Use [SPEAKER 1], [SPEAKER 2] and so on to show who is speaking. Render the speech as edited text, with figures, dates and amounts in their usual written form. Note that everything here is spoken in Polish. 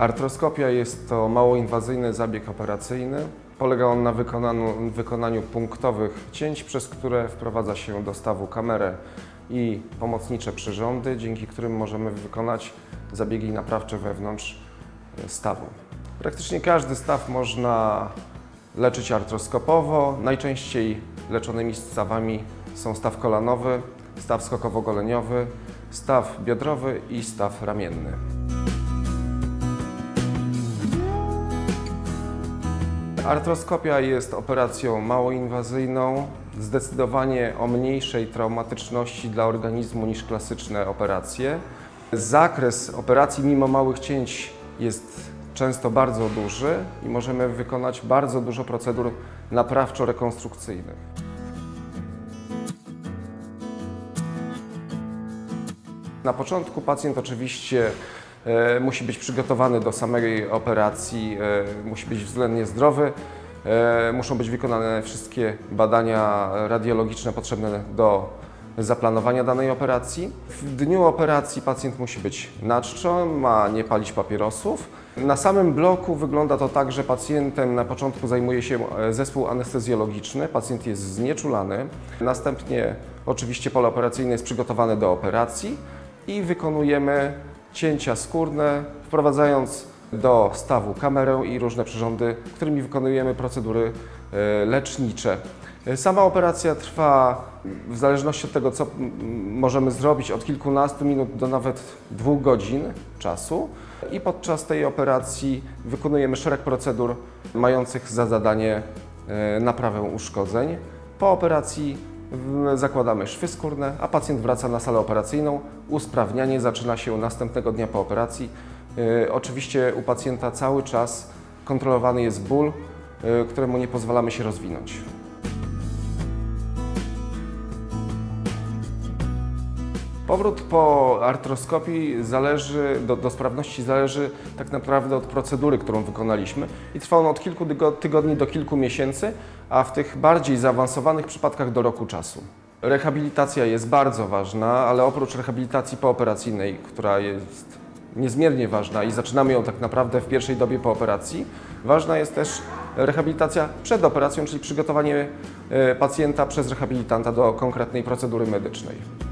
[SPEAKER 1] Artroskopia jest to mało inwazyjny zabieg operacyjny. Polega on na wykonaniu punktowych cięć, przez które wprowadza się do stawu kamerę i pomocnicze przyrządy, dzięki którym możemy wykonać zabiegi naprawcze wewnątrz stawu. Praktycznie każdy staw można leczyć artroskopowo. Najczęściej leczonymi stawami są staw kolanowy, staw skokowo-goleniowy, staw biodrowy i staw ramienny. Artroskopia jest operacją mało inwazyjną, zdecydowanie o mniejszej traumatyczności dla organizmu niż klasyczne operacje. Zakres operacji mimo małych cięć jest często bardzo duży i możemy wykonać bardzo dużo procedur naprawczo-rekonstrukcyjnych. Na początku pacjent oczywiście musi być przygotowany do samej operacji, musi być względnie zdrowy, muszą być wykonane wszystkie badania radiologiczne potrzebne do zaplanowania danej operacji. W dniu operacji pacjent musi być na czczo, ma nie palić papierosów. Na samym bloku wygląda to tak, że pacjentem na początku zajmuje się zespół anestezjologiczny, pacjent jest znieczulany. Następnie oczywiście pole operacyjne jest przygotowane do operacji i wykonujemy cięcia skórne, wprowadzając do stawu kamerę i różne przyrządy, którymi wykonujemy procedury lecznicze. Sama operacja trwa, w zależności od tego, co możemy zrobić, od kilkunastu minut do nawet 2 godzin czasu. I podczas tej operacji wykonujemy szereg procedur mających za zadanie naprawę uszkodzeń. Po operacji zakładamy szwy skórne, a pacjent wraca na salę operacyjną. Usprawnianie zaczyna się następnego dnia po operacji. Oczywiście u pacjenta cały czas kontrolowany jest ból, któremu nie pozwalamy się rozwinąć. Powrót po artroskopii do sprawności zależy tak naprawdę od procedury, którą wykonaliśmy i trwa on od kilku tygodni do kilku miesięcy, a w tych bardziej zaawansowanych przypadkach do roku czasu. Rehabilitacja jest bardzo ważna, ale oprócz rehabilitacji pooperacyjnej, która jest niezmiernie ważna i zaczynamy ją tak naprawdę w pierwszej dobie po operacji, ważna jest też rehabilitacja przed operacją, czyli przygotowanie pacjenta przez rehabilitanta do konkretnej procedury medycznej.